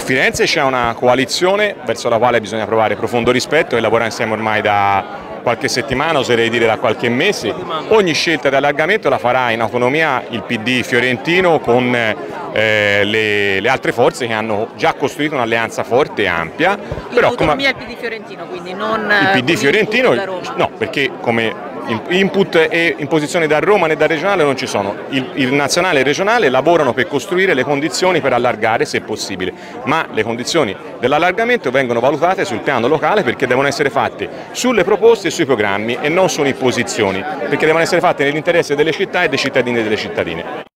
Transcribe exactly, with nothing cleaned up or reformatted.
Firenze c'è una coalizione verso la quale bisogna provare profondo rispetto e lavorare insieme ormai da qualche settimana, oserei dire da qualche mese. Ogni scelta di allargamento la farà in autonomia il P D fiorentino con eh, le, le altre forze che hanno già costruito un'alleanza forte e ampia. In Però autonomia come... il P D fiorentino, quindi non il P D fiorentino, no, perché come input e imposizioni da Roma né da regionale non ci sono. Il, il nazionale e il regionale lavorano per costruire le condizioni per allargare se possibile, ma le condizioni dell'allargamento vengono valutate sul piano locale perché devono essere fatte sulle proposte e sui programmi e non su imposizioni, perché devono essere fatte nell'interesse delle città e dei cittadini e delle cittadine.